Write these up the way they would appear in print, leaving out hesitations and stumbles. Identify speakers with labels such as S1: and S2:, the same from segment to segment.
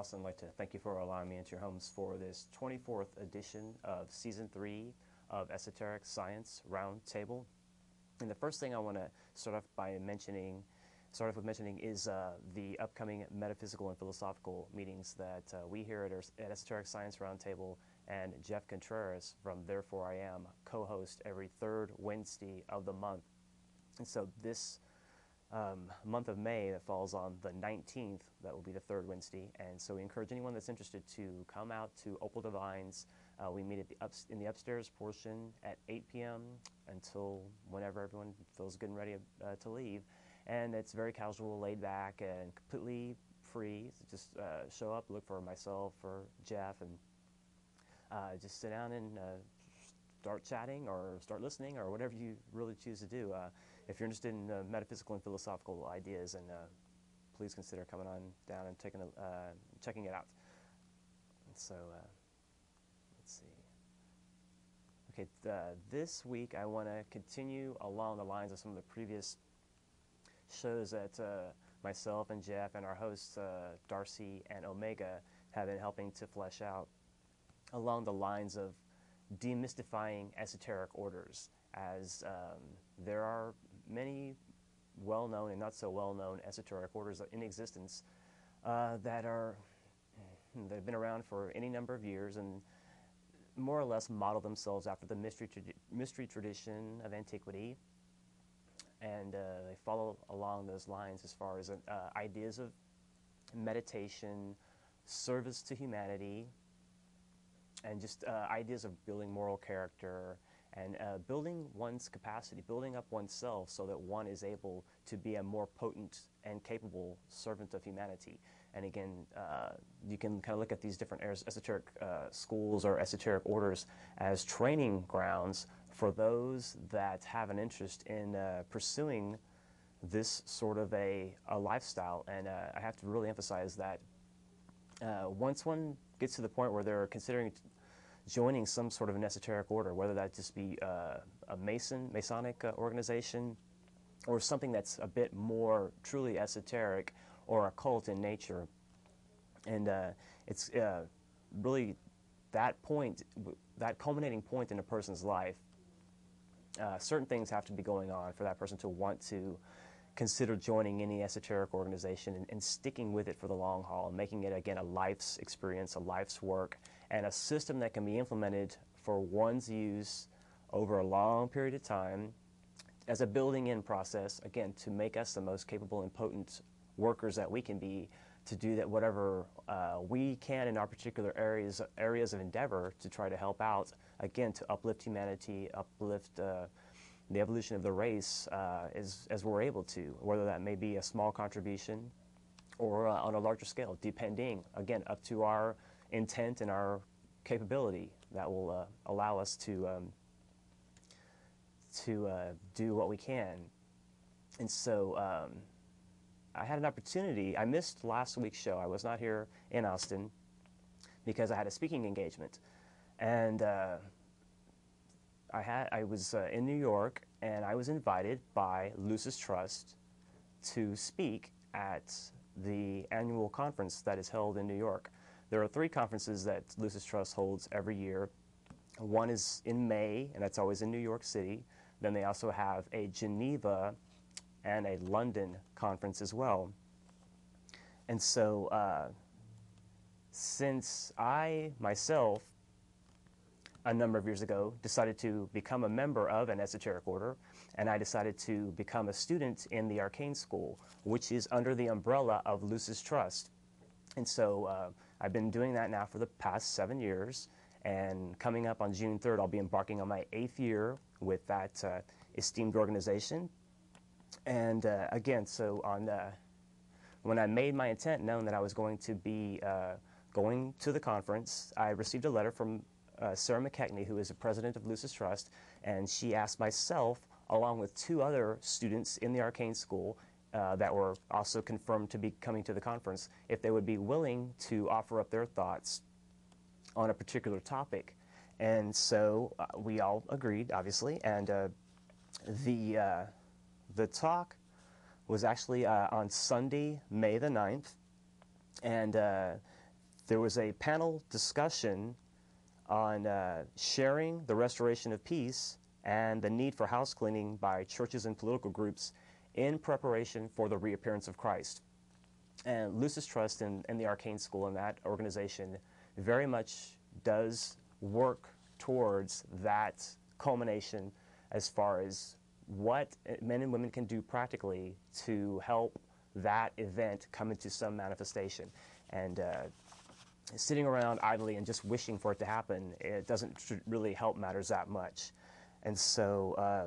S1: Austin. I'd like to thank you for allowing me into your homes for this 24th edition of Season 3 of Esoteric Science Roundtable. And the first thing I want to start off with mentioning is the upcoming metaphysical and philosophical meetings that we here at Esoteric Science Roundtable and Jeff Contreras from Therefore I Am co-host every third Wednesday of the month. And so this month of May that falls on the 19th, that will be the third Wednesday, and so we encourage anyone that's interested to come out to Opal Divines. We meet at in the upstairs portion at 8 p.m. until whenever everyone feels good and ready to leave, and it's very casual, laid back, and completely free. So just show up, look for myself or Jeff, and just sit down and start chatting or start listening or whatever you really choose to do. If you're interested in metaphysical and philosophical ideas, and please consider coming on down and checking it out. And so, let's see. Okay, this week I want to continue along the lines of some of the previous shows that myself and Jeff and our hosts Darcy and Omega have been helping to flesh out along the lines of demystifying esoteric orders, as there are many well-known and not so well-known esoteric orders in existence that have been around for any number of years and more or less model themselves after the mystery tradition of antiquity, and they follow along those lines as far as ideas of meditation, service to humanity, and just ideas of building moral character and building one's capacity, building up oneself so that one is able to be a more potent and capable servant of humanity. And again, you can kind of look at these different esoteric schools or esoteric orders as training grounds for those that have an interest in pursuing this sort of a lifestyle. And I have to really emphasize that once one gets to the point where they're considering joining some sort of an esoteric order, whether that just be a Masonic organization or something that's a bit more truly esoteric or occult in nature, and it's really that point, that culminating point in a person's life, certain things have to be going on for that person to want to consider joining any esoteric organization and sticking with it for the long haul and making it, again, a life's experience, a life's work, and a system that can be implemented for one's use over a long period of time as a building-in process, again, to make us the most capable and potent workers that we can be, to do that whatever we can in our particular areas of endeavor to try to help out, again, to uplift humanity, uplift the evolution of the race as we're able to, whether that may be a small contribution or on a larger scale, depending, again, up to our intent and our capability that will allow us to do what we can. And so I had an opportunity. I missed last week's show. I was not here in Austin because I had a speaking engagement. And I was in New York, and I was invited by Luci's Trust to speak at the annual conference that is held in New York. There are 3 conferences that Luci's Trust holds every year. One is in May, and that's always in New York City. Then they also have a Geneva and a London conference as well. And so since I myself, a number of years ago, decided to become a member of an esoteric order, and I decided to become a student in the arcane school, which is under the umbrella of Luci's Trust. And so I've been doing that now for the past 7 years, and coming up on June 3rd, I'll be embarking on my 8th year with that esteemed organization. And again, so when I made my intent known that I was going to be going to the conference, I received a letter from Sarah McKechnie, who is the president of Luci's Trust, and she asked myself, along with 2 other students in the arcane school that were also confirmed to be coming to the conference, if they would be willing to offer up their thoughts on a particular topic. And so we all agreed, obviously, and the talk was actually on Sunday, May the 9th, and there was a panel discussion on sharing the restoration of peace and the need for house cleaning by churches and political groups in preparation for the reappearance of Christ. And Lucis Trust and the Arcane School and that organization very much does work towards that culmination as far as what men and women can do practically to help that event come into some manifestation. And sitting around idly and just wishing for it to happen, it doesn't really help matters that much. And so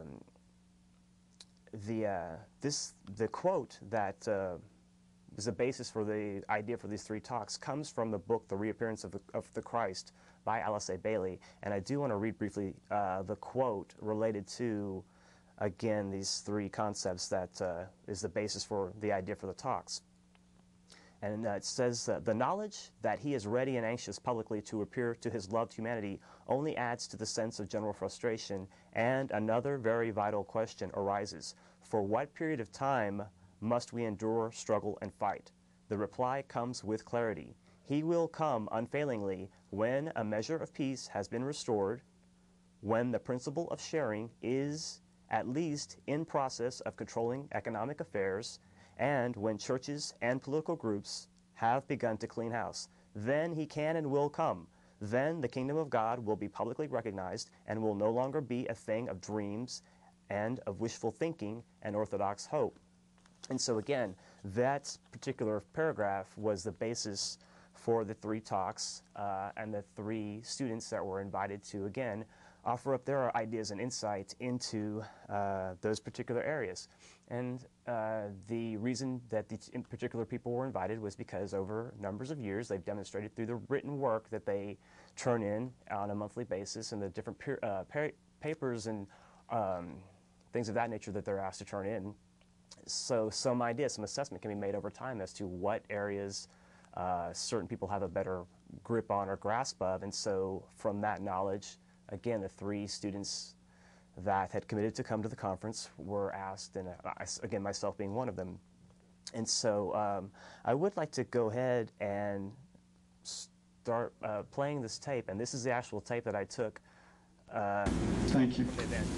S1: the quote that is the basis for the idea for these three talks comes from the book The Reappearance of the Christ by Alice A. Bailey. And I do want to read briefly the quote related to, again, these three concepts that is the basis for the idea for the talks. And it says, the knowledge that he is ready and anxious publicly to appear to his loved humanity only adds to the sense of general frustration, and another very vital question arises. For what period of time must we endure, struggle, and fight? The reply comes with clarity. He will come unfailingly when a measure of peace has been restored, when the principle of sharing is at least in process of controlling economic affairs, and when churches and political groups have begun to clean house. Then he can and will come. Then the kingdom of God will be publicly recognized and will no longer be a thing of dreams and of wishful thinking and orthodox hope. And so again, that particular paragraph was the basis for the three talks and the three students that were invited to, again, offer up their ideas and insight into those particular areas. And the reason that these in particular people were invited was because over numbers of years they've demonstrated through the written work that they turn in on a monthly basis and the different papers and things of that nature that they're asked to turn in. So some idea, some assessment can be made over time as to what areas certain people have a better grip on or grasp of. And so from that knowledge, again, the three students that had committed to come to the conference were asked, and again, myself being one of them. And so I would like to go ahead and start playing this tape, and this is the actual tape that I took.
S2: Thank you.
S1: Okay, then.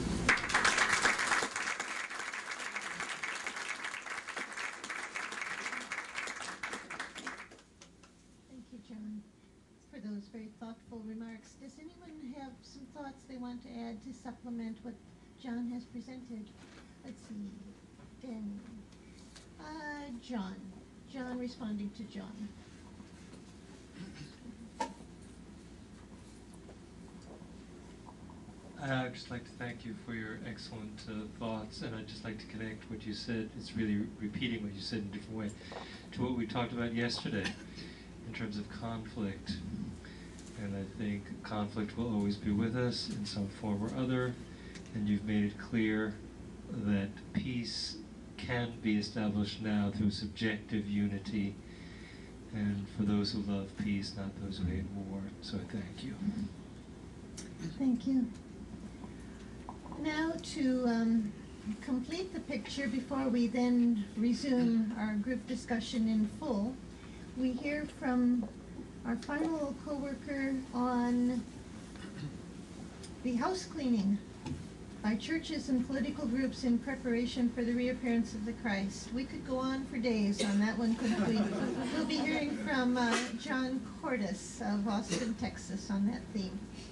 S3: Thank you, John, for those very thoughtful remarks. Does anyone have some thoughts they want to add to supplement what John has presented? Let's see. Ben. John. John responding to John.
S4: I'd just like to thank you for your excellent thoughts, and I'd just like to connect what you said. It's really repeating what you said in a different way to what we talked about yesterday in terms of conflict. And I think conflict will always be with us in some form or other, and you've made it clear that peace can be established now through subjective unity, and for those who love peace, not those who hate war. So I thank you.
S3: Thank you. Now to complete the picture before we then resume our group discussion in full, we hear from our final co-worker on the house cleaning by churches and political groups in preparation for the reappearance of the Christ. We could go on for days on that one, couldn't we? We'll be hearing from Kory Kortis of Austin, Texas on that theme.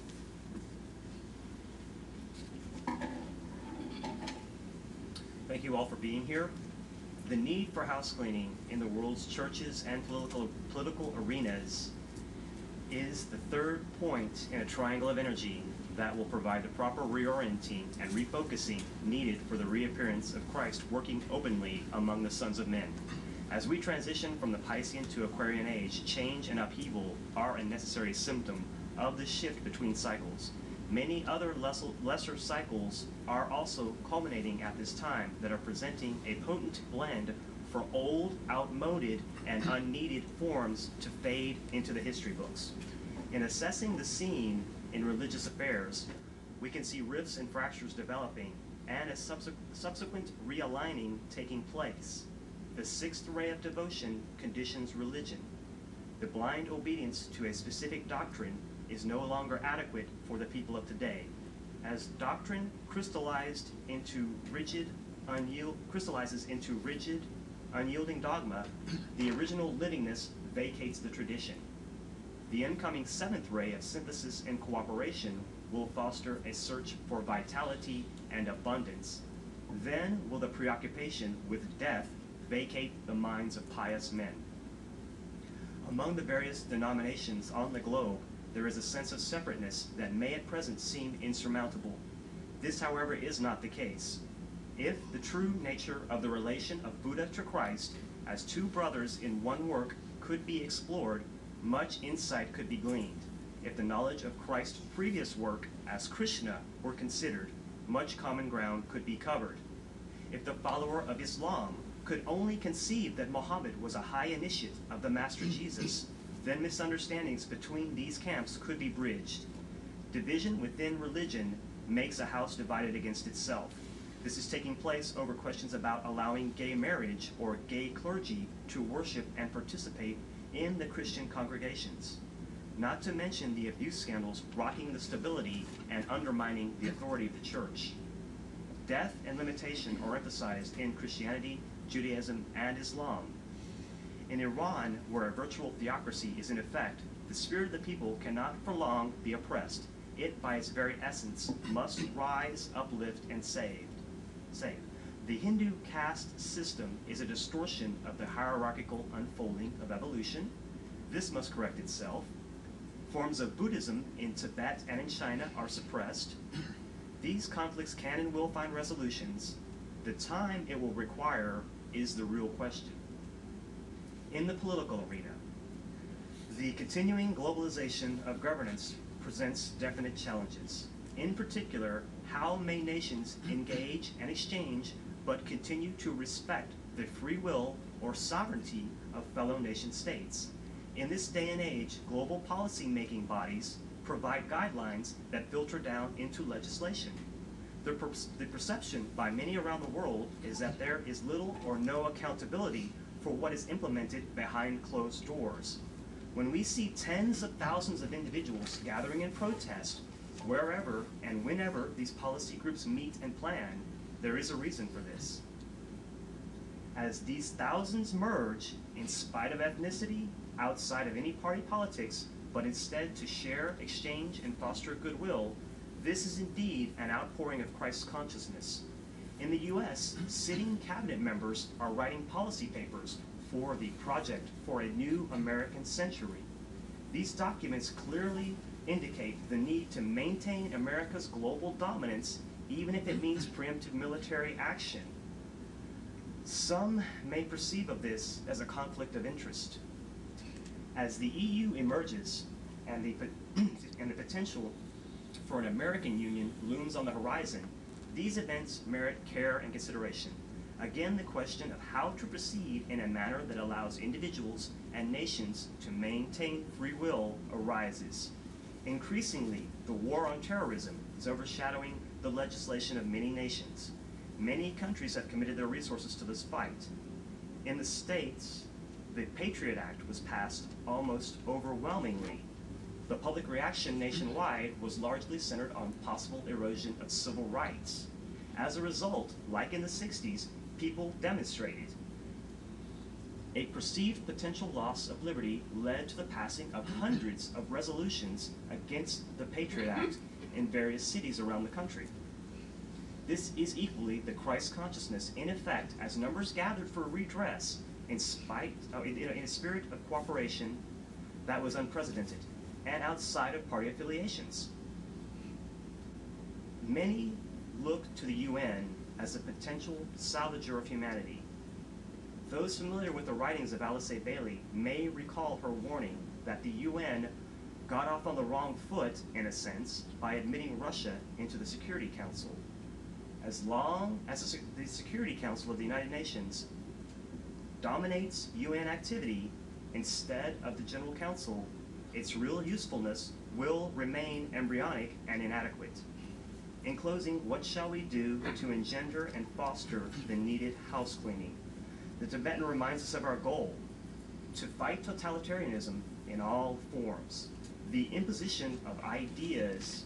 S1: Thank you all for being here. The need for house cleaning in the world's churches and political arenas is the third point in a triangle of energy that will provide the proper reorienting and refocusing needed for the reappearance of Christ working openly among the sons of men. As we transition from the Piscean to Aquarian age, change and upheaval are a necessary symptom of the shift between cycles. Many other lesser cycles are also culminating at this time that are presenting a potent blend for old, outmoded, and unneeded forms to fade into the history books. In assessing the scene in religious affairs, we can see rifts and fractures developing and a subsequent realigning taking place. The sixth ray of devotion conditions religion. The blind obedience to a specific doctrine is no longer adequate for the people of today. As doctrine crystallizes into rigid, unyielding dogma, the original livingness vacates the tradition. The incoming seventh ray of synthesis and cooperation will foster a search for vitality and abundance. Then will the preoccupation with death vacate the minds of pious men. Among the various denominations on the globe, there is a sense of separateness that may at present seem insurmountable. This, however, is not the case. If the true nature of the relation of Buddha to Christ as two brothers in one work could be explored, much insight could be gleaned. If the knowledge of Christ's previous work as Krishna were considered, much common ground could be covered. If the follower of Islam could only conceive that Muhammad was a high initiate of the Master Jesus, then misunderstandings between these camps could be bridged. Division within religion makes a house divided against itself. This is taking place over questions about allowing gay marriage or gay clergy to worship and participate in the Christian congregations. Not to mention the abuse scandals rocking the stability and undermining the authority of the church. Death and limitation are emphasized in Christianity, Judaism, and Islam. In Iran, where a virtual theocracy is in effect, the spirit of the people cannot for long be oppressed. It, by its very essence, must rise, uplift, and save. The Hindu caste system is a distortion of the hierarchical unfolding of evolution. This must correct itself. Forms of Buddhism in Tibet and in China are suppressed. These conflicts can and will find resolutions. The time it will require is the real question. In the political arena, the continuing globalization of governance presents definite challenges. In particular, how may nations engage and exchange but continue to respect the free will or sovereignty of fellow nation states? In this day and age, global policy-making bodies provide guidelines that filter down into legislation. The perception by many around the world is that there is little or no accountability for what is implemented behind closed doors. When we see tens of thousands of individuals gathering in protest, wherever and whenever these policy groups meet and plan, there is a reason for this. As these thousands merge, in spite of ethnicity, outside of any party politics, but instead to share, exchange, and foster goodwill, this is indeed an outpouring of Christ's consciousness. In the US, sitting cabinet members are writing policy papers for the Project for a New American Century. These documents clearly indicate the need to maintain America's global dominance, even if it means preemptive military action. Some may perceive of this as a conflict of interest. As the EU emerges and the potential for an American Union looms on the horizon, these events merit care and consideration. Again, the question of how to proceed in a manner that allows individuals and nations to maintain free will arises. Increasingly, the war on terrorism is overshadowing the legislation of many nations. Many countries have committed their resources to this fight. In the States, the Patriot Act was passed almost overwhelmingly. The public reaction nationwide was largely centered on possible erosion of civil rights. As a result, like in the 60s, people demonstrated. A perceived potential loss of liberty led to the passing of hundreds of resolutions against the Patriot Act in various cities around the country. This is equally the Christ consciousness in effect as numbers gathered for redress in a spirit of cooperation that was unprecedented and outside of party affiliations. Many look to the UN as a potential salvager of humanity. Those familiar with the writings of Alice A. Bailey may recall her warning that the UN got off on the wrong foot, in a sense, by admitting Russia into the Security Council. As long as the Security Council of the United Nations dominates UN activity instead of the General Council, its real usefulness will remain embryonic and inadequate. In closing, what shall we do to engender and foster the needed house cleaning? The Tibetan reminds us of our goal, to fight totalitarianism in all forms. The imposition of ideas,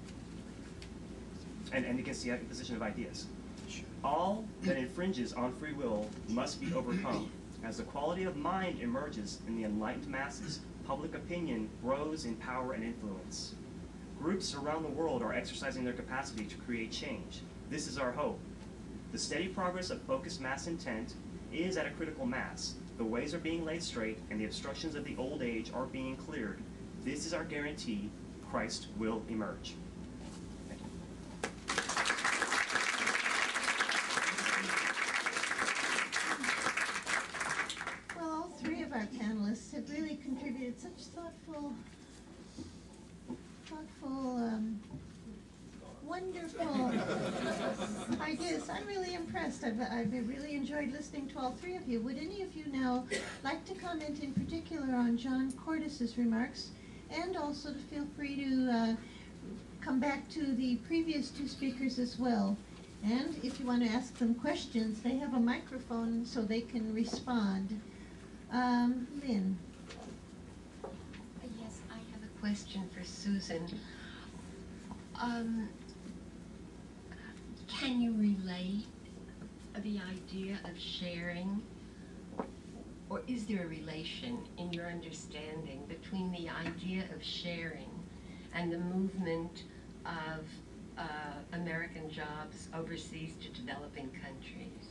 S1: and against the imposition of ideas. All that infringes on free will must be overcome. As the quality of mind emerges in the enlightened masses, public opinion grows in power and influence. Groups around the world are exercising their capacity to create change. This is our hope. The steady progress of focused mass intent is at a critical mass. The ways are being laid straight, and the obstructions of the old age are being cleared. This is our guarantee. Christ will emerge. Thank you.
S3: Well, all three of our panelists have really contributed such thoughtful, wonderful ideas. I'm really impressed. I've really enjoyed listening to all three of you. Would any of you now like to comment in particular on John Kortis's remarks, and also to feel free to come back to the previous two speakers as well? And if you want to ask them questions, they have a microphone so they can respond. Lynn.
S5: Yes, I have a question for Susan. Can you relate the idea of sharing, or is there a relation in your understanding between the idea of sharing and the movement of American jobs overseas to developing countries?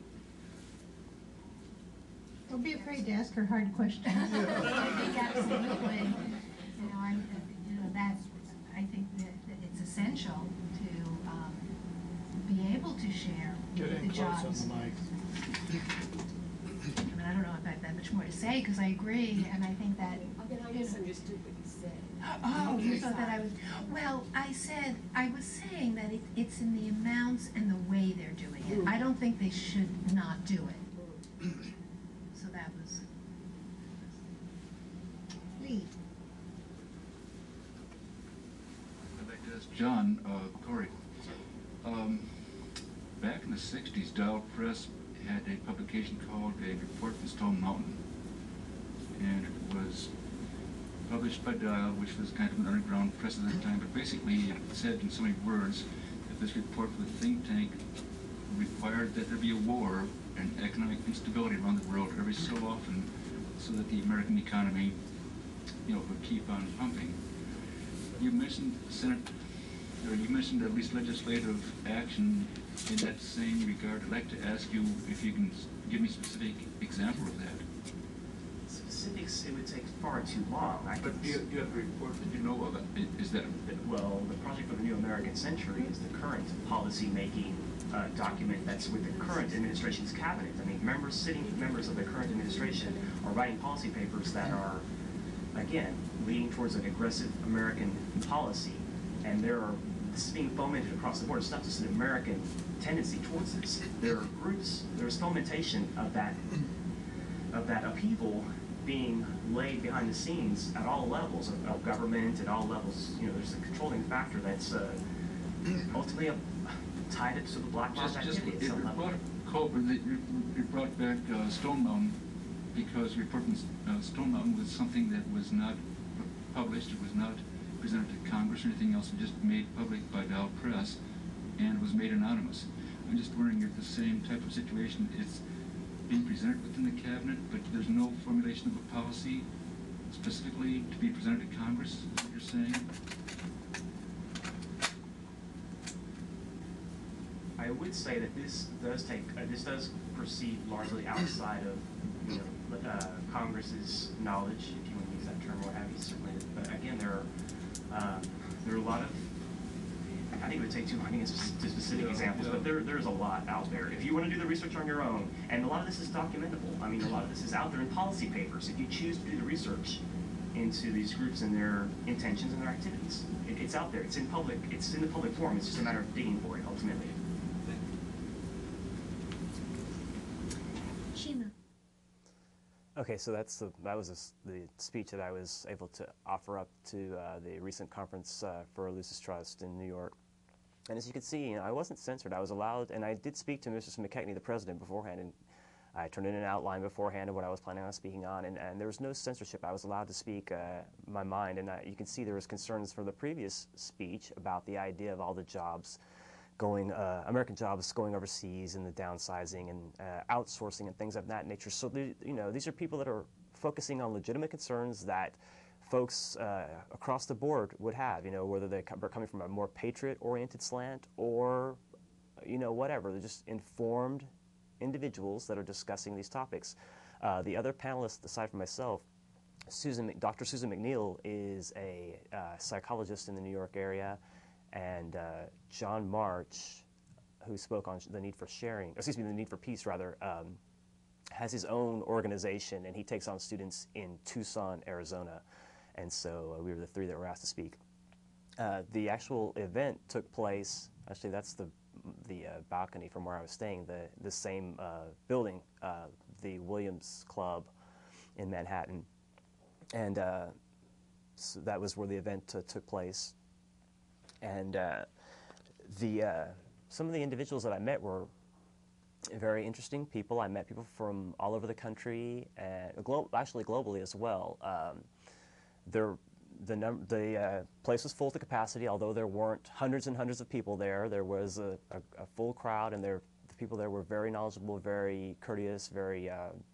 S3: Don't be afraid to ask her hard questions.
S6: I think absolutely. I think that it's essential to be able to share the jobs.
S2: On the mic.
S6: I mean, I don't know if I have that much more to say, because I agree, and I think that.
S5: I misunderstood what you said.
S6: Oh, you thought that I was. Well, I was saying that it's in the amounts and the way they're doing it. I don't think they should not do it. So that was.
S3: Lee.
S7: I'd like to ask John, Kory. Back in the 60s, Dial Press had a publication called A Report from Stone Mountain. And it was published by Dial, which was kind of an underground press at the time, but basically it said in so many words that this report for the think tank required that there be a war and economic instability around the world every so often so that the American economy, would keep on pumping. You mentioned you mentioned at least legislative action in that same regard. I'd like to ask you if you can give me a specific example of that.
S1: Specifics, it would take far too long.
S7: But you have a report that you know of. Is that?
S1: Well, the Project for the New American Century is the current policy-making document that's with the current administration's cabinet. I mean, sitting members of the current administration are writing policy papers that are, again, leading towards an aggressive American policy, and this is being fomented across the board. It's not just an American tendency towards this. There are groups, there's fomentation of that upheaval being laid behind the scenes at all levels of government, at all levels. There's a controlling factor that's ultimately tied it to the black market activity at some level.
S7: You brought back Stone Mountain because your report from Stone Mountain was something that was not published, it was not presented to Congress or anything else, it was just made public by Dow Press and was made anonymous. I'm just wondering if the same type of situation is being presented within the cabinet, but there's no formulation of a policy specifically to be presented to Congress, is what you're saying?
S1: I would say that this does proceed largely outside of Congress's knowledge, if you want to use that term or what have you. Certainly, but again, there are a lot of. I think it would take too long to get to specific examples, but there's a lot out there. If you want to do the research on your own, and a lot of this is documentable. I mean, a lot of this is out there in policy papers. If you choose to do the research into these groups and their intentions and their activities, it's out there. It's in public. It's in the public forum. It's just a matter of digging for it ultimately. Okay, so that was the speech that I was able to offer up to the recent conference for Lucis Trust in New York. And as you can see, I wasn't censored. I was allowed, and I did speak to Mr. McKechnie, the president, beforehand, and I turned in an outline beforehand of what I was planning on speaking on, and there was no censorship. I was allowed to speak my mind, and you can see there was concerns from the previous speech about the idea of all the jobs going, American jobs going overseas and the downsizing and outsourcing and things of that nature. So, these are people that are focusing on legitimate concerns that folks across the board would have, whether they're coming from a more patriot-oriented slant or, whatever. They're just informed individuals that are discussing these topics. The other panelists, aside from myself, Dr. Susan McNeil is a psychologist in the New York area, and John March, who spoke on the need for the need for peace, rather, has his own organization, and he takes on students in Tucson, Arizona. And so we were the three that were asked to speak. The actual event took place, actually that's the balcony from where I was staying, the same building, the Williams Club in Manhattan. And so that was where the event took place. And some of the individuals that I met were very interesting people. I met people from all over the country, and actually globally as well. The place was full to capacity, although there weren't hundreds and hundreds of people there. There was a full crowd, and the people there were very knowledgeable, very courteous, very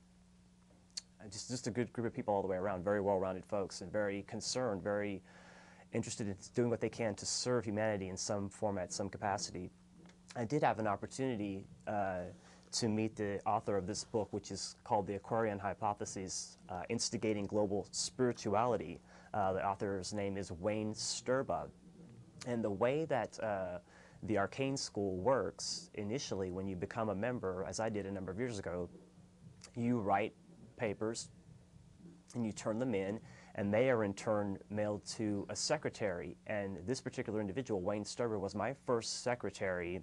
S1: just a good group of people all the way around, very well-rounded folks, and very concerned, very interested in doing what they can to serve humanity in some format, some capacity. I did have an opportunity to meet the author of this book, which is called The Aquarian Hypothesis, Instigating Global Spirituality. The author's name is Wayne Sturba. And the way that the Arcane School works, initially when you become a member, as I did a number of years ago, you write papers and you turn them in, and they are in turn mailed to a secretary. And this particular individual, Wayne Sturba, was my first secretary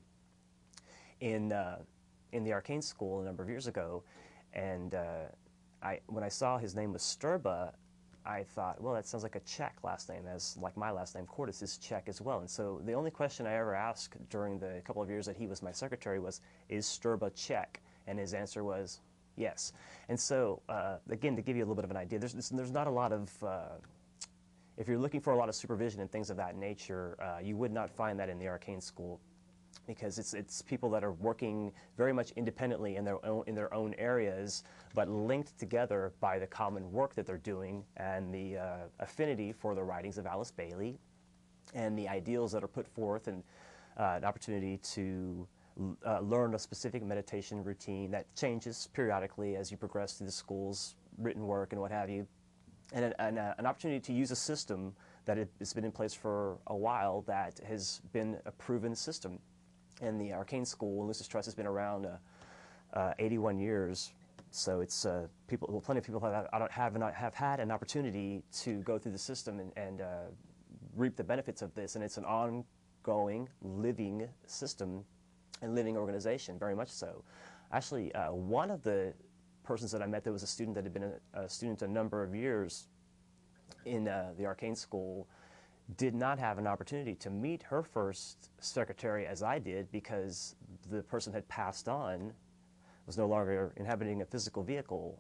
S1: in the Arcane School a number of years ago. And when I saw his name was Sturba, I thought, well, that sounds like a Czech last name, as like my last name, Kortis, is Czech as well. And so the only question I ever asked during the couple of years that he was my secretary was, is Sturba Czech? And his answer was yes. And so, again, to give you a little bit of an idea, there's not a lot of, if you're looking for a lot of supervision and things of that nature, you would not find that in the Arcane School, because it's people that are working very much independently in their own areas, but linked together by the common work that they're doing and the affinity for the writings of Alice Bailey and the ideals that are put forth, and an opportunity to learn a specific meditation routine that changes periodically as you progress through the school's written work and what have you, and an opportunity to use a system that has been in place for a while that has been a proven system. And the Arcane School, Lucis Trust, has been around 81 years, so it's plenty of people have had an opportunity to go through the system and reap the benefits of this, and it's an ongoing, living system and living organization, very much so. Actually, one of the persons that I met that was a student that had been a student a number of years in the Arcane School did not have an opportunity to meet her first secretary as I did, because the person had passed on, was no longer inhabiting a physical vehicle,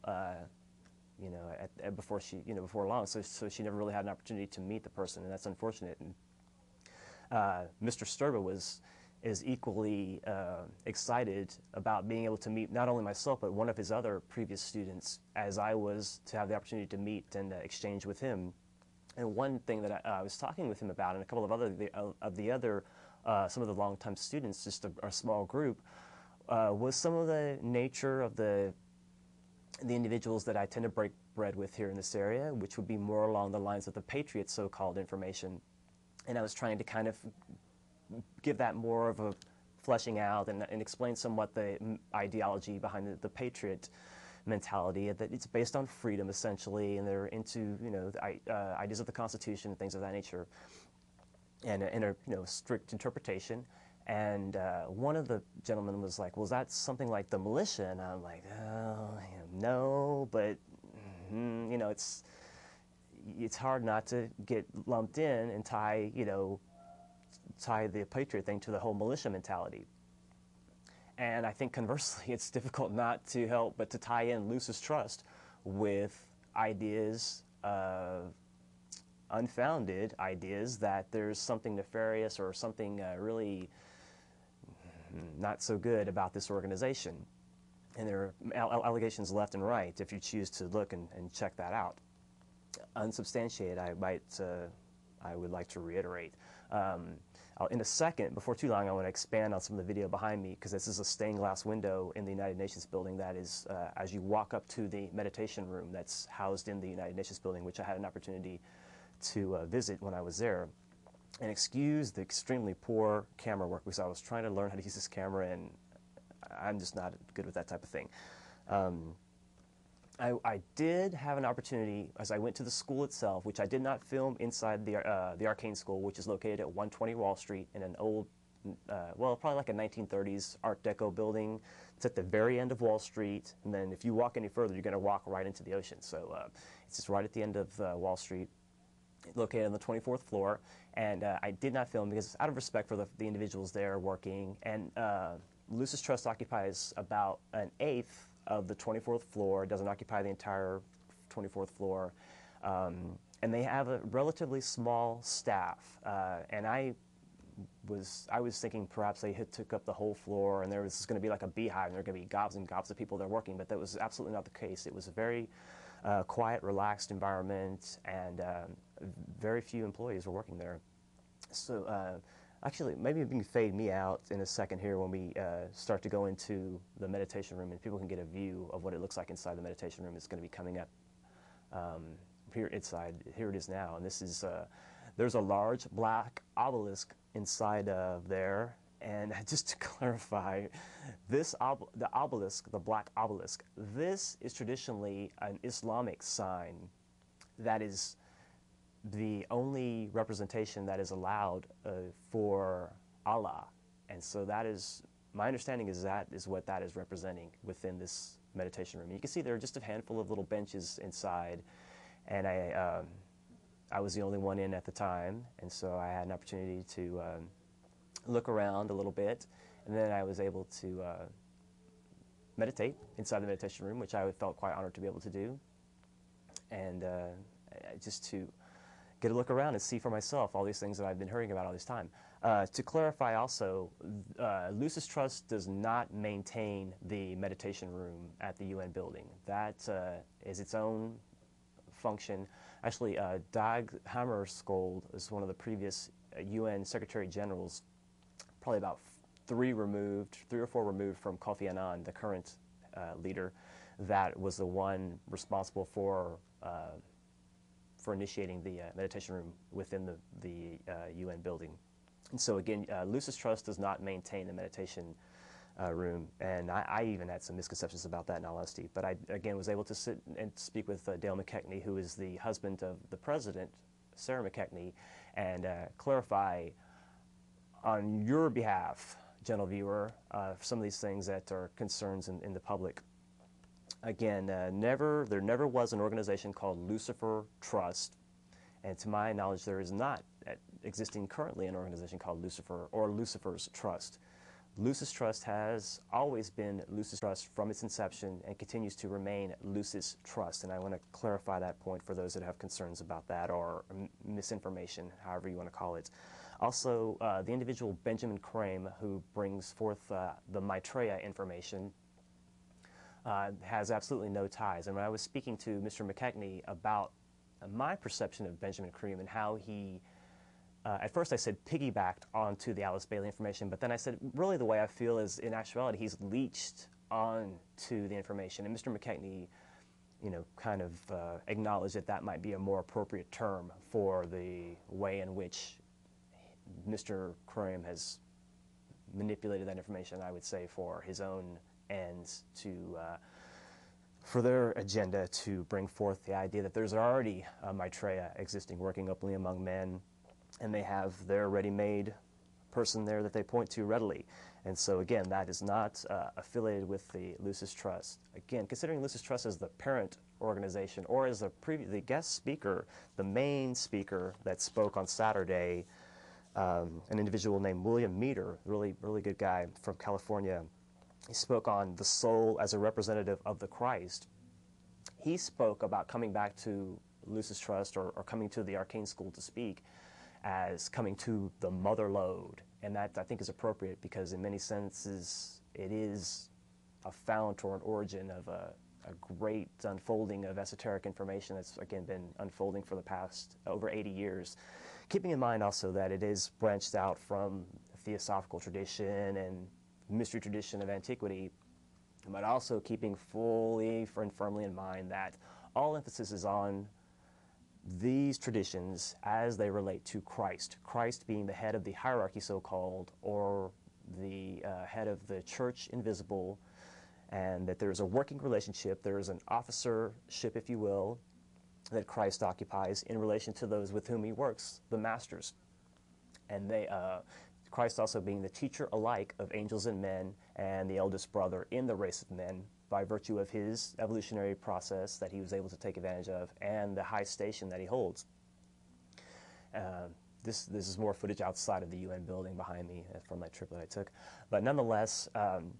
S1: before long. So she never really had an opportunity to meet the person, and that's unfortunate. And Mr. Sturba is equally excited about being able to meet not only myself, but one of his other previous students, as I was to have the opportunity to meet and exchange with him. And one thing that I was talking with him about, and a couple of some of the longtime students, just a small group, was some of the nature of the individuals that I tend to break bread with here in this area, which would be more along the lines of the Patriot so-called information. And I was trying to kind of give that more of a fleshing out and explain somewhat the ideology behind the Patriot mentality, that it's based on freedom essentially, and they're into the ideas of the Constitution and things of that nature, and a strict interpretation. And one of the gentlemen was like, well, is that something like the militia? And I'm like, oh, no, but it's hard not to get lumped in and tie the Patriot thing to the whole militia mentality. And I think conversely, it's difficult not to help but to tie in Lucis trust with ideas, unfounded ideas, that there's something nefarious or something really not so good about this organization. And there are allegations left and right if you choose to look and check that out. Unsubstantiated, I would like to reiterate. In a second, before too long, I want to expand on some of the video behind me, because this is a stained glass window in the United Nations building that is, as you walk up to the meditation room that's housed in the United Nations building, which I had an opportunity to visit when I was there. And excuse the extremely poor camera work, because I was trying to learn how to use this camera, and I'm just not good with that type of thing. I did have an opportunity, as I went to the school itself, which I did not film inside the Arcane School, which is located at 120 Wall Street in an old, well, probably like a 1930s Art Deco building. It's at the very end of Wall Street, and then if you walk any further, you're going to walk right into the ocean. So it's just right at the end of Wall Street, located on the 24th floor. And I did not film because, out of respect for the individuals there working, and Lucis Trust occupies about an eighth of the 24th floor. It doesn't occupy the entire 24th floor. And they have a relatively small staff. And I was thinking perhaps they took up the whole floor, and there was going to be like a beehive, and there were going to be gobs and gobs of people there working, but that was absolutely not the case. It was a very quiet, relaxed environment, and very few employees were working there. So actually, maybe you can fade me out in a second here when we start to go into the meditation room, and people can get a view of what it looks like inside the meditation room. It's going to be coming up here inside. Here it is now, and this is there's a large black obelisk inside of there. And just to clarify, this the obelisk, the black obelisk, this is traditionally an Islamic sign that is the only representation that is allowed for Allah. And so that is, my understanding is that is what that is representing within this meditation room. You can see there are just a handful of little benches inside, and I was the only one in at the time, and so I had an opportunity to look around a little bit, and then I was able to meditate inside the meditation room, which I felt quite honored to be able to do, and just to get a look around and see for myself all these things that I've been hearing about all this time. To clarify also, Lucis Trust does not maintain the meditation room at the UN building. That is its own function. Actually, Dag Hammarskjöld is one of the previous UN Secretary Generals, probably about three or four removed from Kofi Annan, the current leader, that was the one responsible for initiating the meditation room within the UN building. And so again, Lucis Trust does not maintain the meditation room, and I even had some misconceptions about that in all honesty. But I, again, was able to sit and speak with Dale McKechnie, who is the husband of the president, Sarah McKechnie, and clarify on your behalf, gentle viewer, some of these things that are concerns in the public. Again, there never was an organization called Lucifer Trust, and to my knowledge, there is not existing currently an organization called Lucifer or Lucifer's Trust. Lucis Trust has always been Lucis Trust from its inception and continues to remain Lucis Trust, and I want to clarify that point for those that have concerns about that or misinformation, however you want to call it. Also, the individual Benjamin Crame, who brings forth the Maitreya information, has absolutely no ties. And when I was speaking to Mr. McKechnie about my perception of Benjamin Creme and how he, at first I said piggybacked onto the Alice Bailey information, but then I said really the way I feel is in actuality he's leached onto the information. And Mr. McKechnie, you know, kind of acknowledged that that might be a more appropriate term for the way in which Mr. Creme has manipulated that information, I would say, for his own ends, to for their agenda to bring forth the idea that there's already a Maitreya existing working openly among men, and they have their ready-made person there that they point to readily. And so again, that is not affiliated with the Lucis Trust. Again, considering Lucis Trust as the parent organization, or as the guest speaker, the main speaker that spoke on Saturday, an individual named William Meter, really good guy from California, he spoke on the soul as a representative of the Christ. He spoke about coming back to Lucis Trust, or coming to the arcane school to speak, as coming to the mother lode. And that, I think, is appropriate because in many senses it is a fount or an origin of a great unfolding of esoteric information that's, again, been unfolding for the past over 80 years. Keeping in mind also that it is branched out from the theosophical tradition and mystery tradition of antiquity, but also keeping fully and firmly in mind that all emphasis is on these traditions as they relate to Christ. Christ being the head of the hierarchy, so-called, or the head of the church invisible, and that there's a working relationship, there's an officership, if you will, that Christ occupies in relation to those with whom he works, the masters. And Christ also being the teacher alike of angels and men, and the eldest brother in the race of men, by virtue of his evolutionary process that he was able to take advantage of, and the high station that he holds. This is more footage outside of the UN building behind me from my trip that I took. But nonetheless,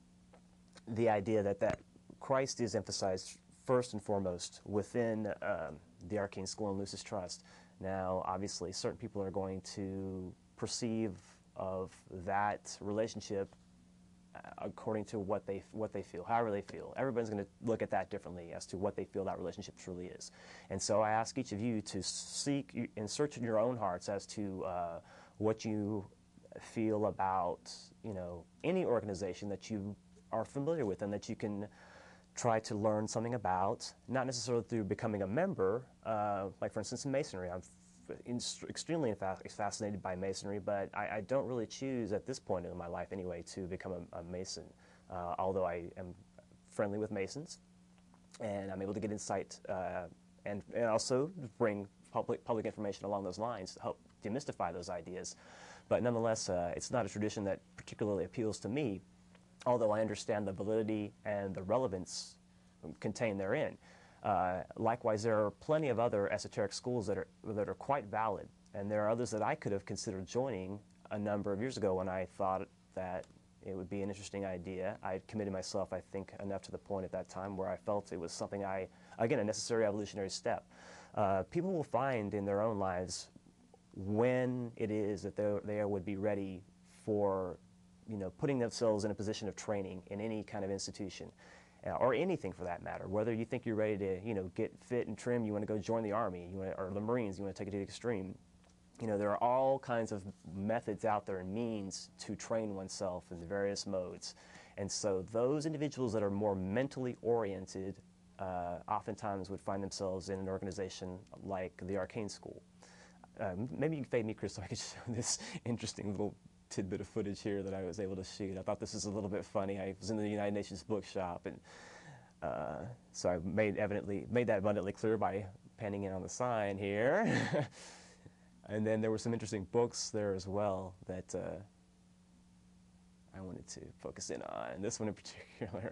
S1: the idea that Christ is emphasized first and foremost within the arcane school and Lucis Trust. Now, obviously, certain people are going to perceive of that relationship according to what they feel, however they feel. Everybody's going to look at that differently as to what they feel that relationship truly is. And so I ask each of you to seek and search in your own hearts as to what you feel about, any organization that you are familiar with and that you can try to learn something about, not necessarily through becoming a member, like for instance in Masonry. I'm extremely fascinated by Masonry, but I don't really choose at this point in my life anyway to become a Mason, although I am friendly with Masons and I'm able to get insight and also bring public information along those lines to help demystify those ideas. But nonetheless, it's not a tradition that particularly appeals to me, although I understand the validity and the relevance contained therein. Likewise, there are plenty of other esoteric schools that are quite valid, and there are others that I could have considered joining a number of years ago when I thought that it would be an interesting idea. I had committed myself, I think, enough to the point at that time where I felt it was something again, a necessary evolutionary step. People will find in their own lives when it is that they would be ready for putting themselves in a position of training in any kind of institution, or anything for that matter. Whether you think you're ready to, get fit and trim, you want to go join the Army, or the Marines, you want to take it to the extreme. There are all kinds of methods out there and means to train oneself in the various modes. And so those individuals that are more mentally oriented oftentimes would find themselves in an organization like the Arcane School. Maybe you can fade me, Chris, so I could show this interesting little tidbit of footage here that I was able to shoot. I thought this was a little bit funny. I was in the United Nations bookshop, and so I made that abundantly clear by panning in on the sign here. And then there were some interesting books there as well that I wanted to focus in on. This one in particular,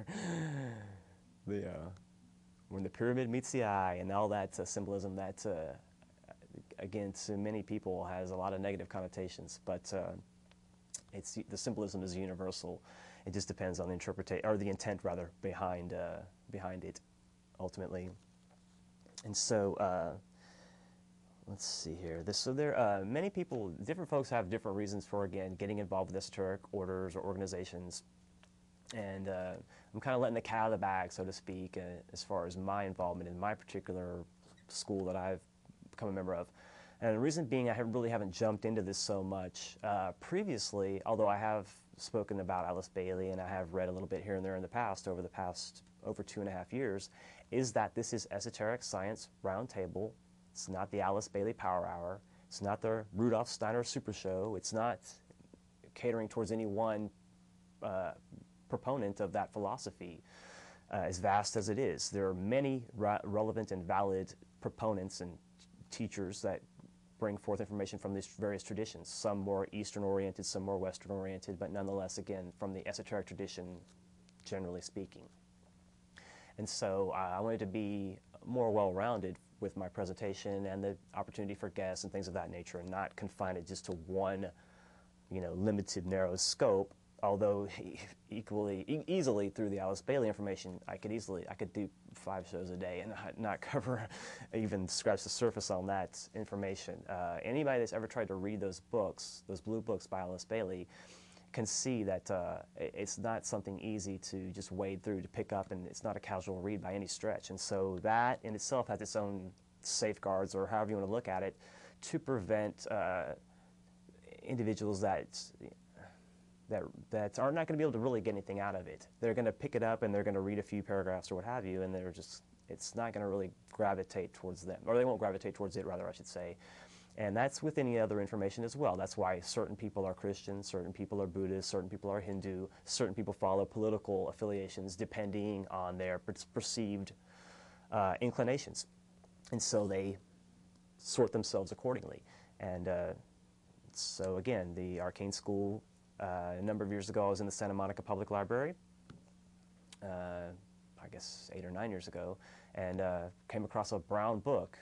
S1: when the pyramid meets the eye, and all that symbolism that, again, to many people has a lot of negative connotations, but the symbolism is universal. It just depends on the interpretation, or the intent rather, behind it, ultimately. And so, let's see here. Many people, different folks have different reasons for, again, getting involved with esoteric orders or organizations. And I'm kind of letting the cat out of the bag, so to speak, as far as my involvement in my particular school that I've become a member of. And the reason being, I really haven't jumped into this so much previously, although I have spoken about Alice Bailey and I have read a little bit here and there in the past, over 2.5 years, is that this is Esoteric Science Roundtable. It's not the Alice Bailey Power Hour. It's not the Rudolf Steiner Super Show. It's not catering towards any one proponent of that philosophy, as vast as it is. There are many relevant and valid proponents and teachers that bring forth information from these various traditions, some more Eastern-oriented, some more Western-oriented, but nonetheless, again, from the esoteric tradition, generally speaking. And so I wanted to be more well-rounded with my presentation and the opportunity for guests and things of that nature, and not confine it just to one, limited, narrow scope, although easily through the Alice Bailey information, I could do 5 shows a day and not cover, even scratch the surface on that information. Anybody that's ever tried to read those books, those blue books by Alice Bailey, can see that it's not something easy to just wade through to pick up, and it's not a casual read by any stretch. And so that in itself has its own safeguards, or however you want to look at it, to prevent individuals that are not going to be able to really get anything out of it. They're going to pick it up and they're going to read a few paragraphs or what have you, and it's not going to really gravitate towards them, or they won't gravitate towards it, rather, I should say. And that's with any other information as well. That's why certain people are Christian, certain people are Buddhist, certain people are Hindu, certain people follow political affiliations depending on their perceived inclinations. And so they sort themselves accordingly. And so again, the Arcane School, a number of years ago, I was in the Santa Monica Public Library, I guess 8 or 9 years ago, and came across a brown book,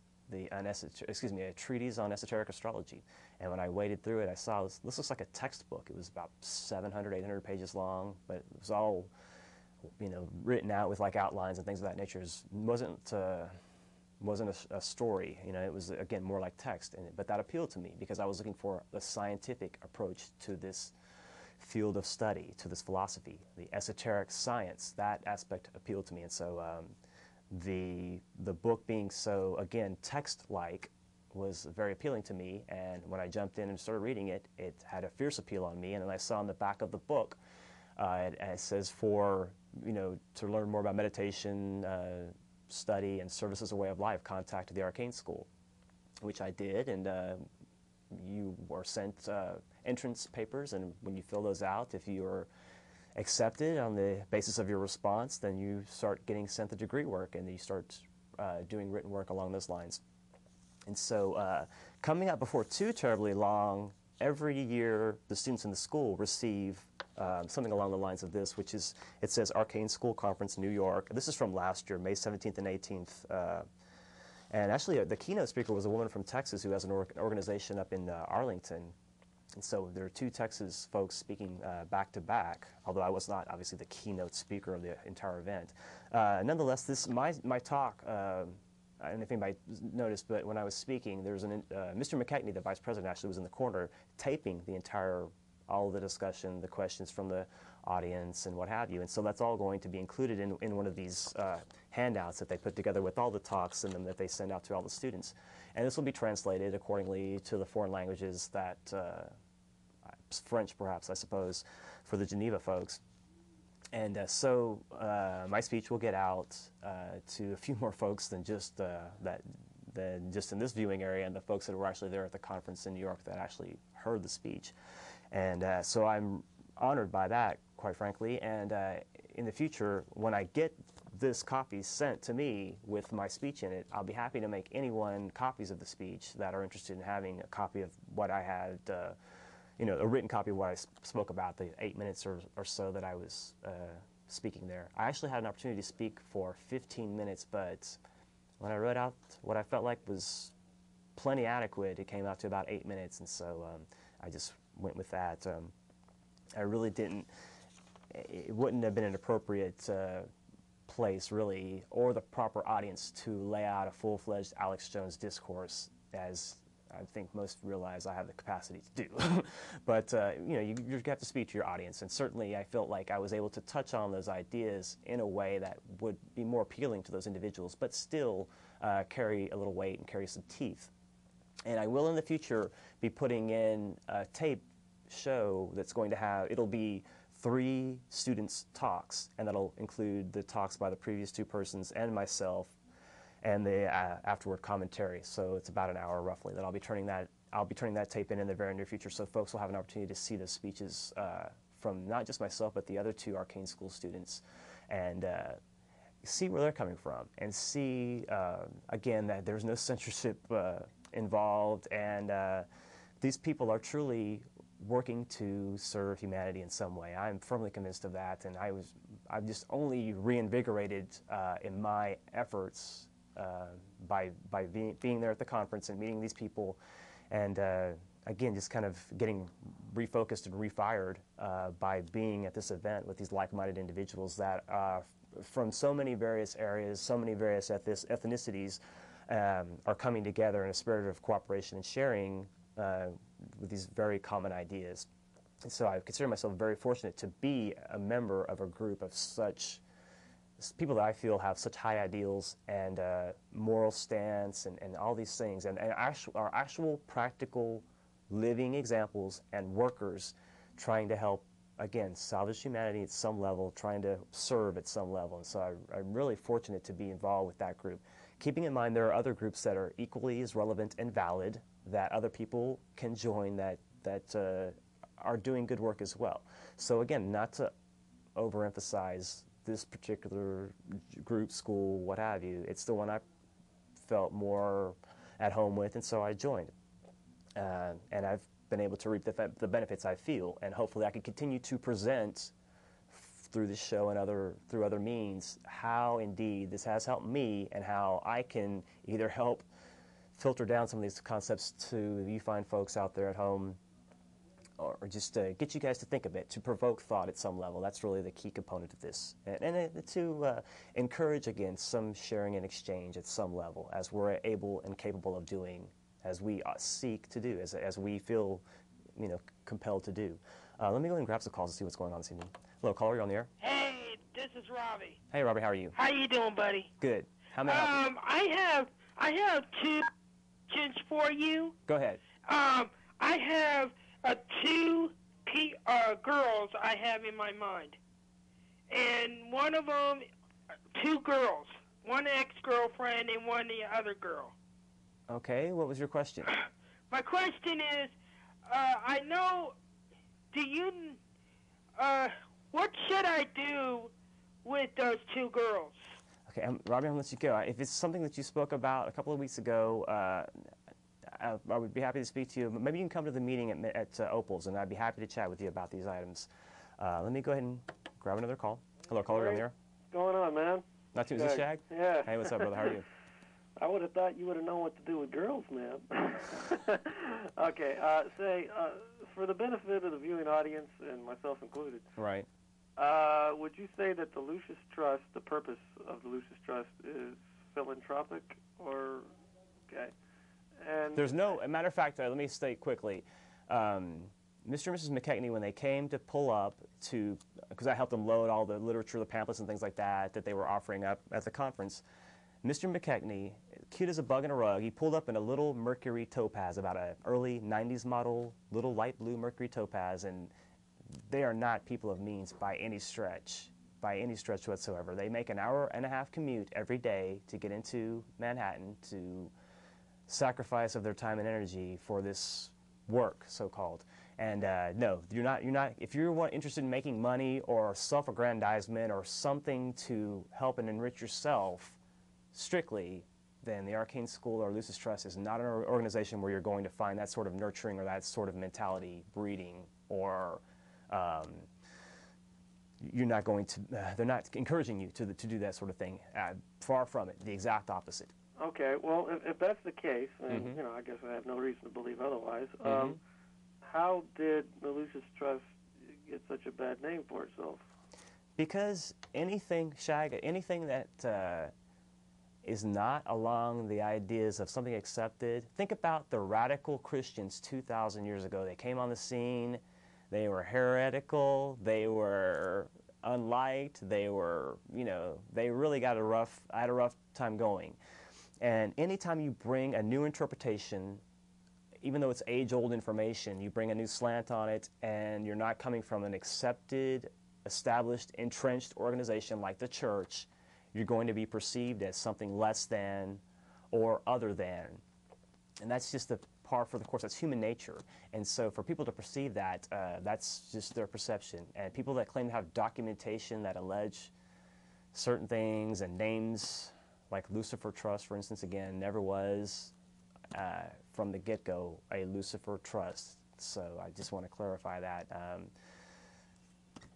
S1: a treatise on esoteric astrology. And when I waded through it, I saw this looks like a textbook. It was about 700, 800 pages long, but it was all, written out with like outlines and things of that nature. It wasn't a story. It was, again, more like text. But that appealed to me because I was looking for a scientific approach to this field of study, to this philosophy. The esoteric science, that aspect appealed to me. And so the book being so, again, text-like was very appealing to me. And when I jumped in and started reading it, it had a fierce appeal on me. And then I saw on the back of the book, it says to learn more about meditation, study, and service as a way of life, contact the Arcane School, which I did. And you were sent entrance papers. And when you fill those out, if you are accepted on the basis of your response, then you start getting sent the degree work, and you start doing written work along those lines. And so coming up before too terribly long, every year the students in the school receive something along the lines of this, which is, it says Arcane School Conference, New York. This is from last year, May 17th and 18th. And actually the keynote speaker was a woman from Texas who has an organization up in Arlington. And so there are 2 Texas folks speaking back to back, although I was not obviously the keynote speaker of the entire event. Nonetheless, my talk, I don't know if anybody noticed, but when I was speaking, there was Mr. McKechnie, the vice president, actually was in the corner taping all of the discussion, the questions from the audience and what have you. And so that's all going to be included in one of these handouts that they put together with all the talks in them that they send out to all the students. And this will be translated accordingly to the foreign languages that, French perhaps, I suppose, for the Geneva folks. And so my speech will get out to a few more folks than just in this viewing area, and the folks that were actually there at the conference in New York that actually heard the speech. And so I'm honored by that, quite frankly. And in the future, when I get this copy sent to me with my speech in it, I'll be happy to make anyone copies of the speech that are interested in having a copy of what I had, a written copy of what I spoke about, the 8 minutes or so that I was speaking there. I actually had an opportunity to speak for 15 minutes, but when I wrote out what I felt like was plenty adequate, it came out to about 8 minutes, and so I just went with that. I really didn't, it wouldn't have been an appropriate place, really, or the proper audience to lay out a full-fledged Alex Jones discourse, as I think most realize I have the capacity to do. But, you have to speak to your audience, and certainly I felt like I was able to touch on those ideas in a way that would be more appealing to those individuals, but still carry a little weight and carry some teeth. And I will in the future be putting in a tape show that's going to have, it'll be 3 students' talks, and that'll include the talks by the previous 2 persons and myself, and the afterward commentary. So it's about an hour roughly that I'll be turning that tape in the very near future, so folks will have an opportunity to see the speeches from not just myself but the other 2 Arcane School students, and see where they're coming from, and see again that there's no censorship involved, and these people are truly working to serve humanity in some way. I'm firmly convinced of that, and I'm just only reinvigorated in my efforts by being there at the conference and meeting these people. And again, just kind of getting refocused and refired by being at this event with these like-minded individuals that from so many various areas, so many various ethnicities are coming together in a spirit of cooperation and sharing with these very common ideas. And so I consider myself very fortunate to be a member of a group of such people that I feel have such high ideals and moral stance and all these things, and are actual practical living examples and workers trying to help, again, salvage humanity at some level, trying to serve at some level. And so I'm really fortunate to be involved with that group. Keeping in mind there are other groups that are equally as relevant and valid that other people can join that are doing good work as well. So again, not to overemphasize this particular group, school, what have you. It's the one I felt more at home with, and so I joined. And I've been able to reap the benefits I feel, and hopefully I can continue to present through this show and through other means how indeed this has helped me and how I can either help filter down some of these concepts to you fine folks out there at home, or just get you guys to think a bit, to provoke thought at some level. That's really the key component of this. And to encourage, again, some sharing and exchange at some level, as we're able and capable of doing, as we seek to do, as we feel, compelled to do. Let me go ahead and grab some calls and see what's going on this evening. Hello, caller, you're on the air.
S8: Hey, this is Robbie.
S1: Hey, Robbie, how are you?
S8: How you doing, buddy?
S1: Good. How may I help you?
S8: I have two questions for you.
S1: Go ahead.
S8: I have two girls I have in my mind, and one of them, two girls, one ex-girlfriend and one the other girl.
S1: Okay, what was your question?
S8: My question is, I know, what should I do with those two girls?
S1: Okay, Robbie, I'm going to let you go. If it's something that you spoke about a couple of weeks ago, I would be happy to speak to you. Maybe you can come to the meeting at Opal's, and I'd be happy to chat with you about these items. Let me go ahead and grab another call. Hello, caller, you're on the air.
S9: What's going on, man?
S1: Not too, is this Shag?
S9: Yeah.
S1: Hey, what's up, brother? How are you?
S9: I would have thought you would have known what to do with girls, man. Okay, for the benefit of the viewing audience, and myself included,
S1: right.
S9: Would you say that the Lucis Trust, the purpose of the Lucis Trust is philanthropic, or, okay? And
S1: there's no, a matter of fact, let me state quickly, Mr. and Mrs. McKechnie, when they came to pull up to, because I helped them load all the literature, the pamphlets and things like that they were offering up at the conference, Mr. McKechnie, cute as a bug in a rug, he pulled up in a little Mercury Topaz, about an early 90s model, little light blue Mercury Topaz, and they are not people of means by any stretch whatsoever. They make an hour and a half commute every day to get into Manhattan, to sacrifice of their time and energy for this work, so-called. And no, you're not. If you're interested in making money or self-aggrandizement or something to help and enrich yourself, strictly, then the Arcane School or Lucis Trust is not an organization where you're going to find that sort of nurturing or that sort of mentality breeding, or you're not going to. They're not encouraging you to do that sort of thing. Far from it. The exact opposite.
S9: Okay, well, if that's the case, and I guess I have no reason to believe otherwise. How did the Lucis Trust get such a bad name for itself? Because
S1: anything that is not along the ideas of something accepted. Think about the radical Christians 2,000 years ago. They came on the scene. They were heretical. They were unliked. They were, they really had a rough time going. And anytime you bring a new interpretation, even though it's age-old information, you bring a new slant on it, and you're not coming from an accepted, established, entrenched organization like the church, you're going to be perceived as something less than or other than. And that's just the par for the course. That's human nature. And so for people to perceive that, that's just their perception. And people that claim to have documentation that allege certain things and names, like Lucifer Trust, for instance, again, never was from the get-go a Lucifer Trust. So I just want to clarify that.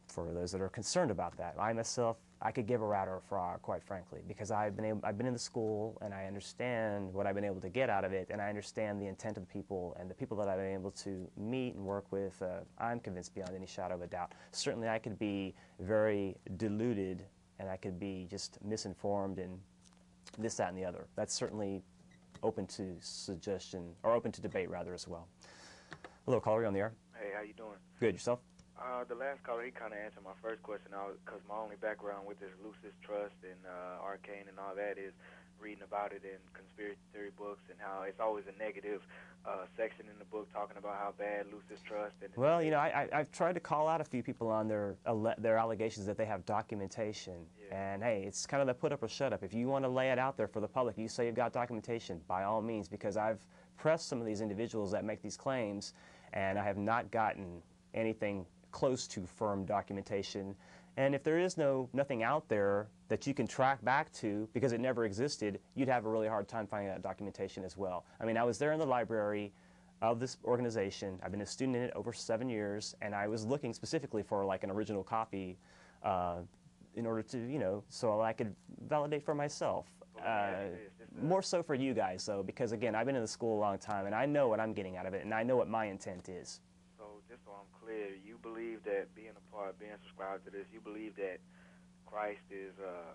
S1: for those that are concerned about that. I myself, I could give a rat or a frog, quite frankly, because I've been in the school and I understand what I've been able to get out of it, and I understand the intent of the people and the people that I've been able to meet and work with. I'm convinced beyond any shadow of a doubt. Certainly, I could be very deluded, and I could be just misinformed and this, that, and the other. That's certainly open to suggestion, or open to debate, rather, as well. Hello, caller, you're on the air.
S10: Hey, how you doing?
S1: Good, yourself?
S10: The last caller, he kind of answered my first question, because my only background with this Lucis Trust and arcane and all that is reading about it in conspiracy theory books and how it's always a negative section in the book talking about how bad Lucis Trust. And
S1: well, you know, I've tried to call out a few people on their allegations that they have documentation. Yeah. And hey, it's kind of the put up or shut up. If you want to lay it out there for the public, you say you've got documentation, by all means, because I've pressed some of these individuals that make these claims, and I have not gotten anything close to firm documentation. And if there is nothing out there that you can track back to because it never existed, you'd have a really hard time finding that documentation as well. I mean, I was there in the library of this organization. I've been a student in it over 7 years, and I was looking specifically for like an original copy in order to, you know, so I could validate for myself. More so for you guys, though, because again, I've been in the school a long time, and I know what I'm getting out of it, and I know what my intent is.
S10: So just so I'm clear, you believe that being subscribed to this, you believe that Christ is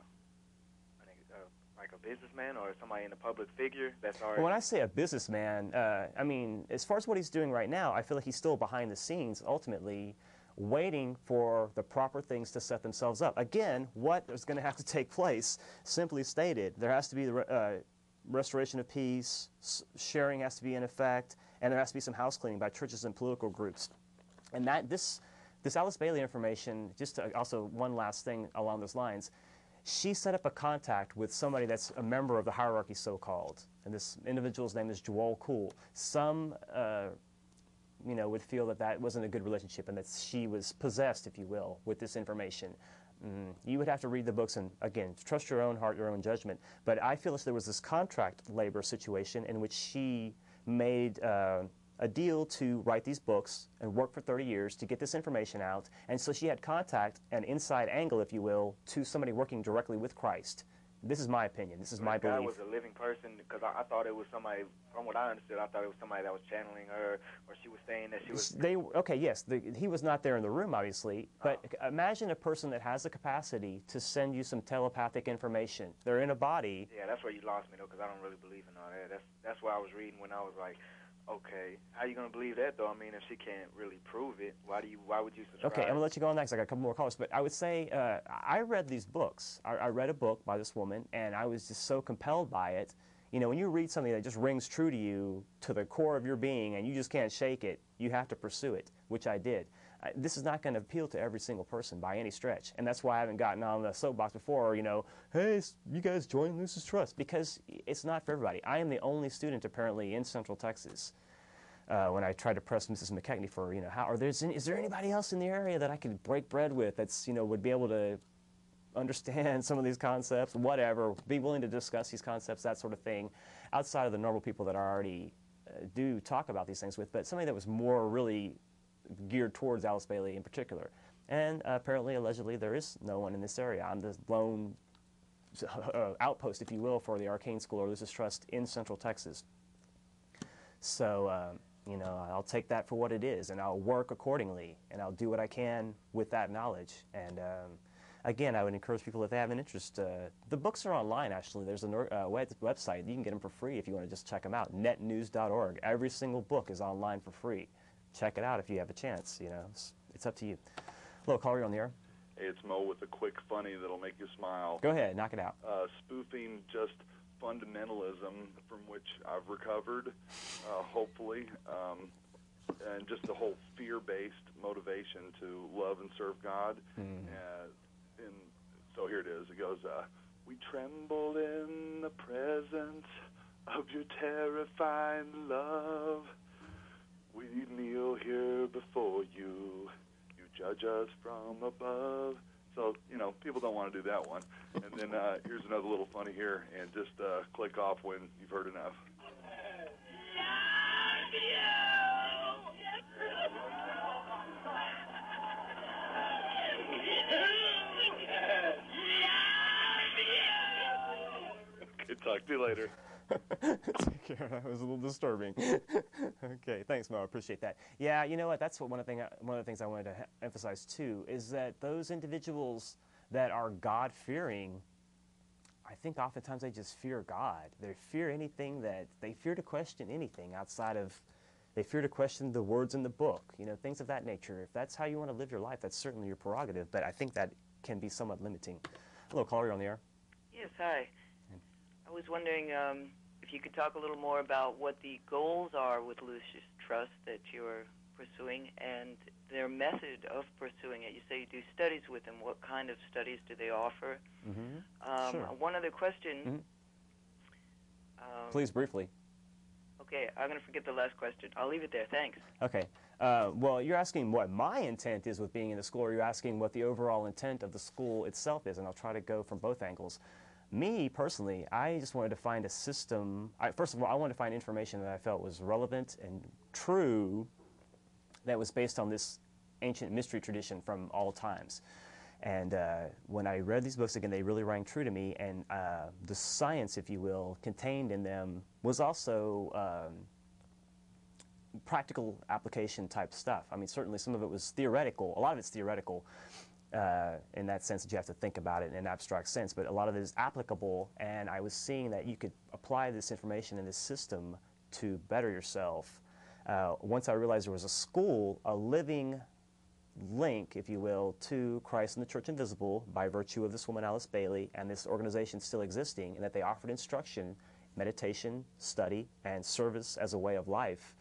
S10: like a businessman or somebody in a public figure that's already...
S1: When I say a businessman, I mean, as far as what he's doing right now, I feel like he's still behind the scenes, ultimately, waiting for the proper things to set themselves up. Again, what is going to have to take place, simply stated, there has to be the restoration of peace, sharing has to be in effect, and there has to be some house cleaning by churches and political groups. And that this Alice Bailey information, just to, also one last thing along those lines, she set up a contact with somebody that's a member of the hierarchy, so-called, and this individual's name is Joel Kuhl. Some you know, would feel that that wasn't a good relationship and that she was possessed, if you will, with this information. You would have to read the books and, again, trust your own heart, your own judgment. But I feel as there was this contract labor situation in which she made a deal to write these books and work for 30 years to get this information out. And so she had contact, an inside angle, if you will, to somebody working directly with Christ. This is my opinion. This is my belief.
S10: The guy was a living person, because I thought it was somebody, from what I understood, I thought it was somebody that was channeling her, or she was saying that she was...
S1: Okay, yes, he was not there in the room, obviously, but imagine a person that has the capacity to send you some telepathic information. They're in a body.
S10: Yeah, that's where you lost me, though, because I don't really believe in all that. That's what I was reading when I was like, okay, how are you going to believe that, though? I mean, if she can't really prove it, why would you subscribe?
S1: Okay, I'm going to let you go on next. I got a couple more callers. But I would say I read these books. I read a book by this woman, and I was just so compelled by it. You know, when you read something that just rings true to you, to the core of your being, and you just can't shake it, you have to pursue it, which I did. This is not going to appeal to every single person by any stretch, and that's why I haven't gotten on the soapbox before, you know, hey, you guys join Lucis Trust, because it's not for everybody. I am the only student, apparently, in Central Texas. When I tried to press Mrs. McKechnie for, you know, is there anybody else in the area that I could break bread with that's, you know, would be able to understand some of these concepts, whatever, be willing to discuss these concepts, that sort of thing, outside of the normal people that I already do talk about these things with, but somebody that was more really geared towards Alice Bailey in particular. And apparently, allegedly, there is no one in this area. I'm the lone outpost, if you will, for the Arcane School or Lucis Trust in Central Texas. So, you know, I'll take that for what it is, and I'll work accordingly, and I'll do what I can with that knowledge. And again, I would encourage people, if they have an interest, the books are online, actually. There's a website. You can get them for free if you want to just check them out, netnews.org. Every single book is online for free. Check it out if you have a chance, you know. It's up to you. Hello, caller, you're on the air.
S11: Hey, it's Mo with a quick funny that'll make you smile.
S1: Go ahead, knock it out.
S11: Spoofing just fundamentalism from which I've recovered, hopefully, and just the whole fear-based motivation to love and serve God. And so here it is. It goes, we tremble in the presence of your terrifying love. We kneel here before you. You judge us from above. So, you know, people don't want to do that one. And then here's another little funny here, and just click off when you've heard enough. Okay, talk to you later.
S1: Take care. That was a little disturbing. Okay, thanks, Mo. I appreciate that. Yeah, you know what? That's what one of the things I wanted to emphasize too is that those individuals that are God-fearing, I think oftentimes they just fear God. They fear anything they fear to question anything outside of. They fear to question the words in the book. You know, things of that nature. If that's how you want to live your life, that's certainly your prerogative. But I think that can be somewhat limiting. Hello, caller, you're on the air.
S12: Yes, hi. I was wondering if you could talk a little more about what the goals are with Lucius Trust that you're pursuing and their method of pursuing it. You say you do studies with them. What kind of studies do they offer?
S1: Sure.
S12: One other question.
S1: Please, briefly.
S12: Okay, I'm going to forget the last question. I'll leave it there. Thanks.
S1: Okay. Well, you're asking what my intent is with being in the school, or you're asking what the overall intent of the school itself is, and I'll try to go from both angles. Me, personally, I just wanted to find a system. First of all, I wanted to find information that I felt was relevant and true that was based on this ancient mystery tradition from all times. And when I read these books again, they really rang true to me, and the science, if you will, contained in them was also practical application type stuff. I mean, certainly some of it was theoretical. A lot of it's theoretical in that sense that you have to think about it in an abstract sense, but a lot of it is applicable, and I was seeing that you could apply this information in this system to better yourself. Once I realized there was a school, a living link, if you will, to Christ and the Church Invisible by virtue of this woman, Alice Bailey, and this organization still existing, and that they offered instruction, meditation, study, and service as a way of life.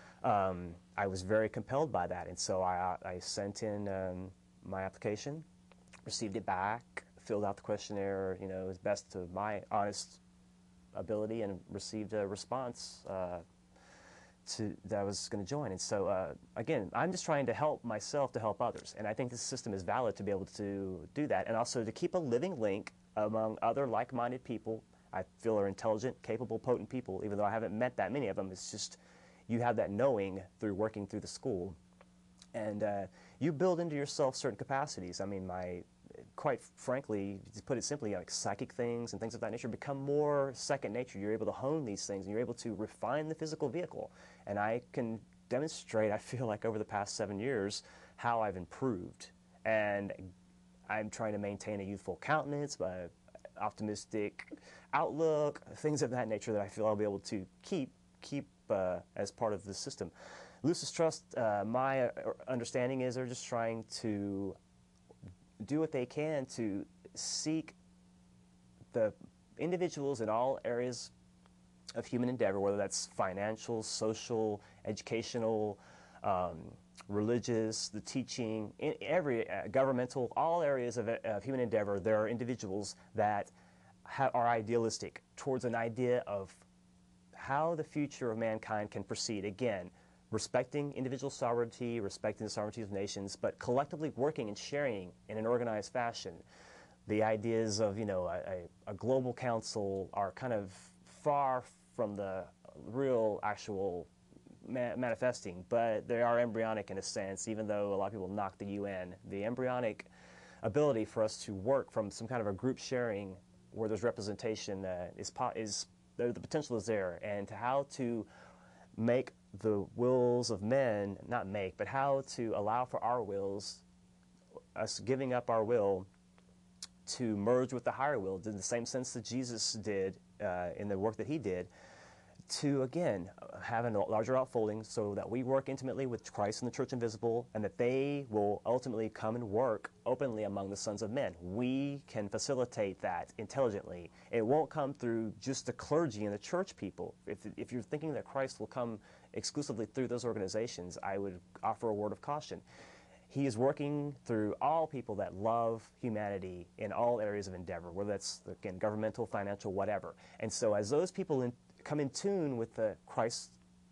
S1: I was very compelled by that, and so I sent in my application, received it back, filled out the questionnaire, you know, as best to my honest ability, and received a response that I was going to join. And so, again, I'm just trying to help myself to help others, and I think this system is valid to be able to do that, and also to keep a living link among other like-minded people I feel are intelligent, capable, potent people, even though I haven't met that many of them. It's just you have that knowing through working through the school, and you build into yourself certain capacities. I mean, quite frankly, to put it simply, like psychic things and things of that nature become more second nature. You're able to hone these things, and you're able to refine the physical vehicle. And I can demonstrate, I feel like over the past 7 years, how I've improved. And I'm trying to maintain a youthful countenance, optimistic outlook, things of that nature that I feel I'll be able to keep as part of the system. Lucis Trust, my understanding is they're just trying to do what they can to seek the individuals in all areas of human endeavor, whether that's financial, social, educational, religious, the teaching, in every governmental, all areas of human endeavor. There are individuals that are idealistic towards an idea of how the future of mankind can proceed. Again, respecting individual sovereignty, respecting the sovereignty of nations, but collectively working and sharing in an organized fashion. The ideas of, you know, a global council are kind of far from the real actual manifesting, but they are embryonic in a sense, even though a lot of people knock the UN. The embryonic ability for us to work from some kind of a group sharing where there's representation the potential is there, and to how to make the wills of men, not make, but how to allow for our wills, us giving up our will to merge with the higher will in the same sense that Jesus did in the work that he did, to, again, have a larger outfolding so that we work intimately with Christ and the Church Invisible, and that they will ultimately come and work openly among the sons of men. We can facilitate that intelligently. It won't come through just the clergy and the church people. If you're thinking that Christ will come exclusively through those organizations, I would offer a word of caution. He is working through all people that love humanity in all areas of endeavor, whether that's, again, governmental, financial, whatever. And so as those people come in tune with the Christ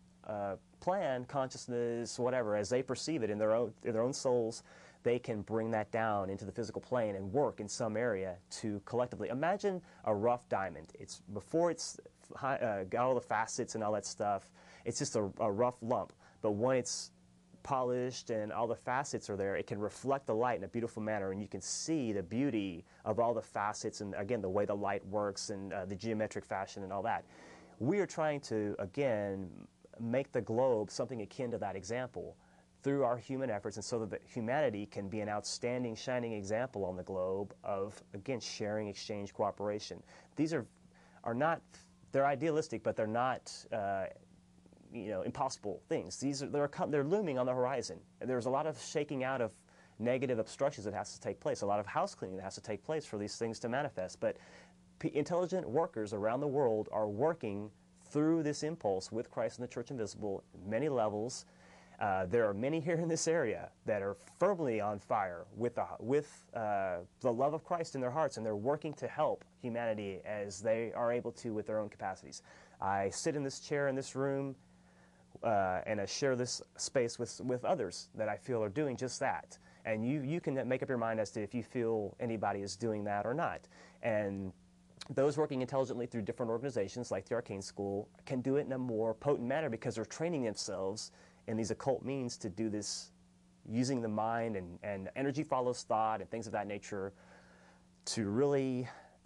S1: plan, consciousness, whatever, as they perceive it in their own souls, they can bring that down into the physical plane and work in some area to collectively. Imagine a rough diamond. Before it's got all the facets and all that stuff, it's just a rough lump. But when it's polished and all the facets are there, it can reflect the light in a beautiful manner, and you can see the beauty of all the facets and, again, the way the light works and the geometric fashion and all that. We are trying to, again, make the globe something akin to that example through our human efforts, and so that humanity can be an outstanding, shining example on the globe of, again, sharing, exchange, cooperation. These are not, they're idealistic, but they're not impossible things. They're looming on the horizon. There's a lot of shaking out of negative obstructions that has to take place, a lot of house cleaning that has to take place for these things to manifest. But intelligent workers around the world are working through this impulse with Christ and the Church Invisible at many levels. There are many here in this area that are firmly on fire with the love of Christ in their hearts, and they're working to help humanity as they are able to with their own capacities. I sit in this chair in this room and I share this space with others that I feel are doing just that. And you can make up your mind as to if you feel anybody is doing that or not. And those working intelligently through different organizations like the Arcane School can do it in a more potent manner because they're training themselves in these occult means to do this using the mind and energy follows thought and things of that nature to really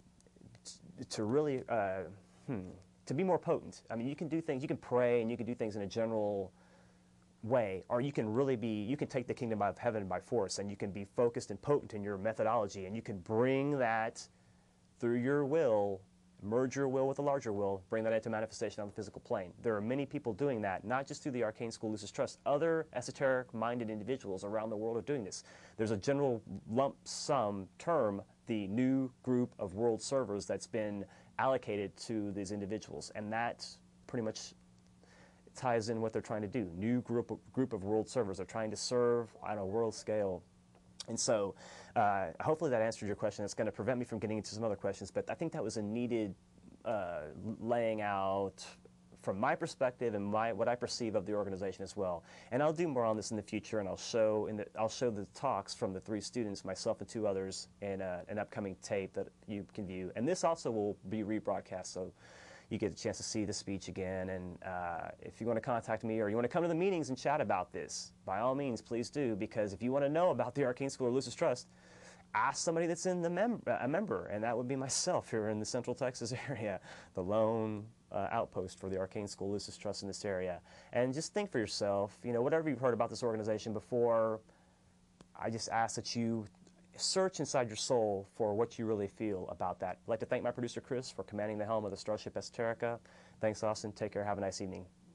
S1: be more potent. I mean, you can do things, you can pray and you can do things in a general way, or you can take the kingdom of heaven by force, and you can be focused and potent in your methodology, and you can bring that through your will, merge your will with a larger will, bring that into manifestation on the physical plane. There are many people doing that, not just through the Arcane School Lucis Trust. Other esoteric-minded individuals around the world are doing this. There's a general lump sum term, the new group of world servers, that's been allocated to these individuals, and that pretty much ties in what they're trying to do. New group of world servers are trying to serve on a world scale. And so hopefully that answered your question. It's going to prevent me from getting into some other questions, but I think that was a needed laying out from my perspective and what I perceive of the organization as well. And I'll do more on this in the future, and I'll show the talks from the 3 students, myself and 2 others, in an upcoming tape that you can view. And this also will be rebroadcast, so you get a chance to see the speech again. And if you want to contact me or you want to come to the meetings and chat about this, by all means, please do, because if you want to know about the Arcane School or Lucis Trust, ask somebody that's in a member, and that would be myself here in the Central Texas area, the lone outpost for the Arcane School Lucis Trust in this area. And just think for yourself, whatever you've heard about this organization before, I just ask that you search inside your soul for what you really feel about that. I'd like to thank my producer, Chris, for commanding the helm of the Starship Esoterica. Thanks, Austin. Take care. Have a nice evening.